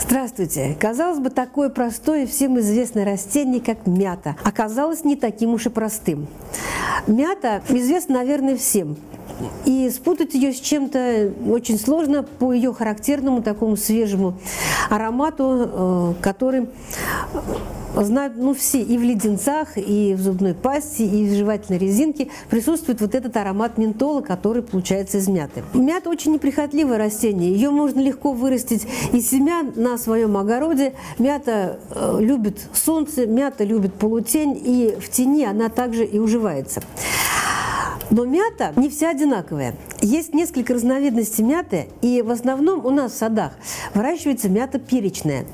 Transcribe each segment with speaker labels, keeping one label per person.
Speaker 1: Здравствуйте! Казалось бы, такое простое и всем известное растение, как мята, оказалось не таким уж и простым. Мята известна, наверное, всем. И спутать ее с чем-то очень сложно по ее характерному такому свежему аромату, который знают все. И в леденцах, и в зубной пасте, и в жевательной резинке присутствует вот этот аромат ментола, который получается из мяты. Мята очень неприхотливое растение. Ее можно легко вырастить из семян на своем огороде. Мята любит солнце, мята любит полутень, и в тени она также и уживается. Но мята не вся одинаковая. Есть несколько разновидностей мяты, и в основном у нас в садах выращивается мята перечная.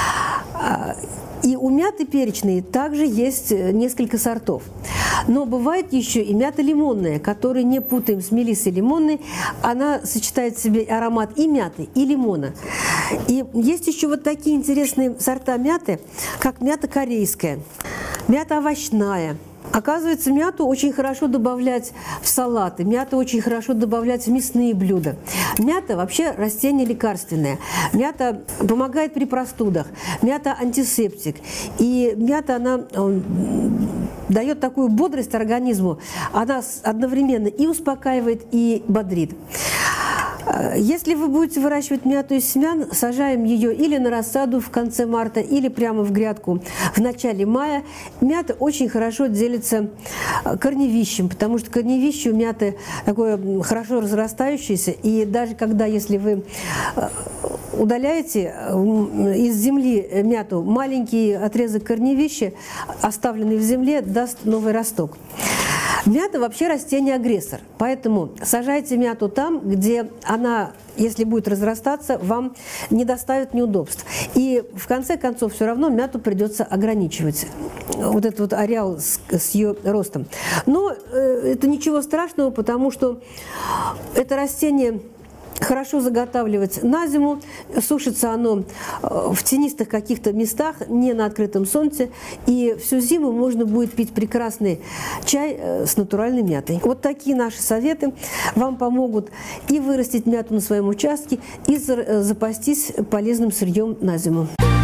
Speaker 1: И у мяты перечной также есть несколько сортов. Но бывает еще и мята лимонная, которую не путаем с мелиссой лимонной. Она сочетает в себе аромат и мяты, и лимона. И есть еще вот такие интересные сорта мяты, как мята корейская, мята овощная. Оказывается, мяту очень хорошо добавлять в салаты, мяту очень хорошо добавлять в мясные блюда. Мята вообще растение лекарственное. Мята помогает при простудах, мята антисептик. И мята, она дает такую бодрость организму, она одновременно и успокаивает, и бодрит. Если вы будете выращивать мяту из семян, сажаем ее или на рассаду в конце марта, или прямо в грядку в начале мая. Мята очень хорошо делится корневищем, потому что корневище у мяты такое хорошо разрастающееся, и даже если вы удаляете из земли мяту, маленький отрезок корневища, оставленный в земле, даст новый росток. Мята вообще растение-агрессор, поэтому сажайте мяту там, где она, если будет разрастаться, вам не доставит неудобств. И в конце концов все равно мяту придется ограничивать, вот этот вот ареал с ее ростом. Но это ничего страшного, потому что это растение хорошо заготавливать на зиму, сушится оно в тенистых каких-то местах, не на открытом солнце, и всю зиму можно будет пить прекрасный чай с натуральной мятой. Вот такие наши советы вам помогут и вырастить мяту на своем участке, и запастись полезным сырьем на зиму.